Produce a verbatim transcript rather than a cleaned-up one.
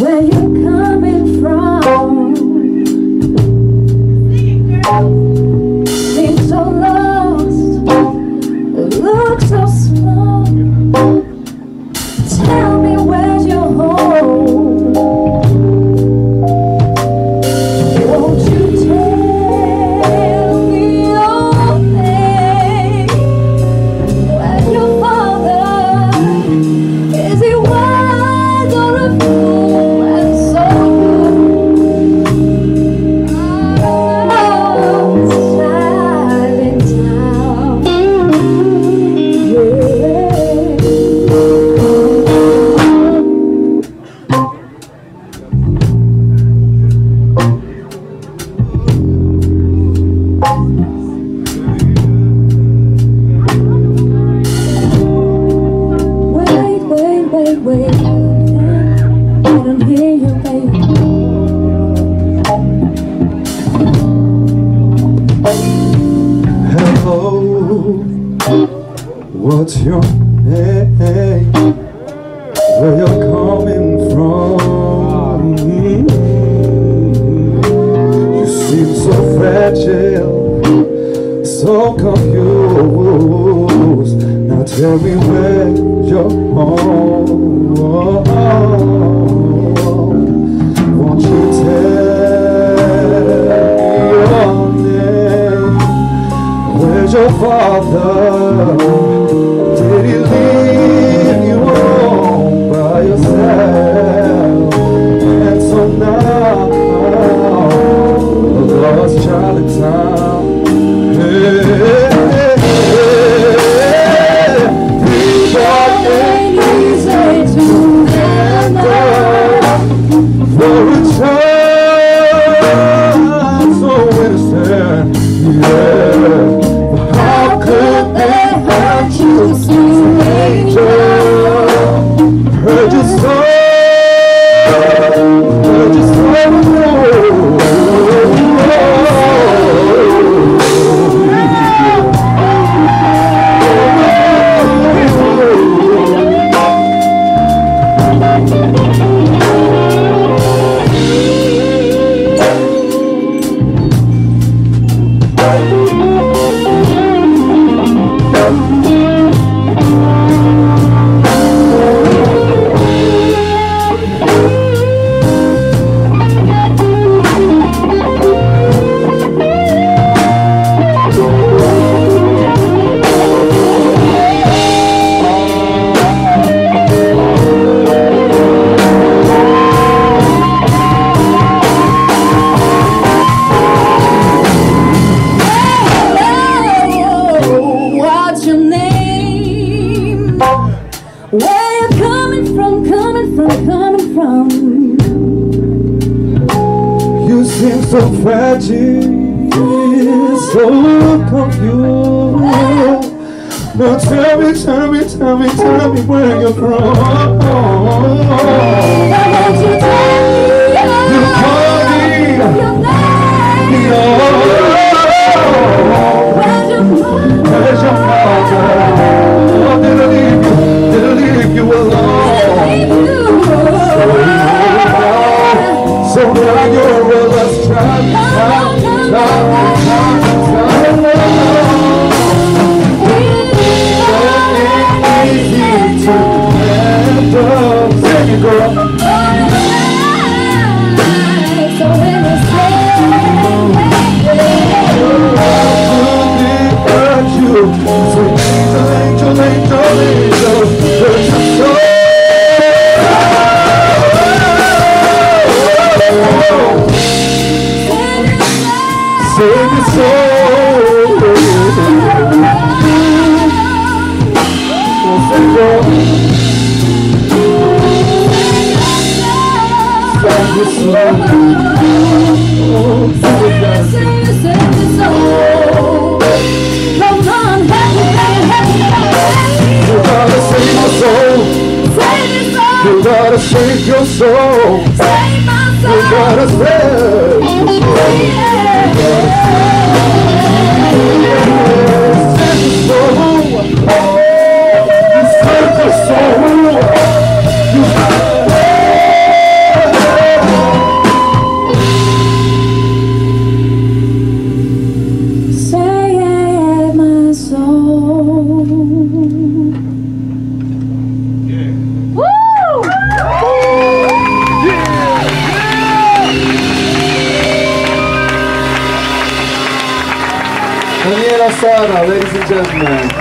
where you're coming from. Seem so lost, look so small. Tell me where's your home. Won't you tell me your name? Where's your father? Is he wise or a fool? And so I don't know. Silent town. Wait, wait, wait, wait. I don't hear you, baby. Hello, what's your name? Where you're coming from? You seem so fragile, so confused. Now tell me where you're home. Won't you tell me your name? Where's your father? Did he leave you home by yourself? And so now, the lost child in town. Hey, hey, hey. Three dark Ain't easy to handle. for a child so innocent, yeah. How could they hurt you, sweet angel? Heard your soul, heard your soul. What's your name? Where you coming from, coming from, coming from? You seem so fragile, so confused. Now tell me, tell me, tell me, tell me where you're from. Now won't you tell me You call me your name? your Where's your mother? Where's your father? Oh, did I leave you? Did I leave you alone? So now you're a lost child, child, child, child, child. Easy to handle. Sing it, girl. So innocent. You, sweet angel, angel, angel, hurt your soul. Save your soul. Save your soul. Save your soul. Come on, help me, help me, You gotta save your soul. save me, You gotta save your soul. save my soul. You gotta save your soul. Save your soul. You save your soul. You gotta Sada, ladies and gentlemen.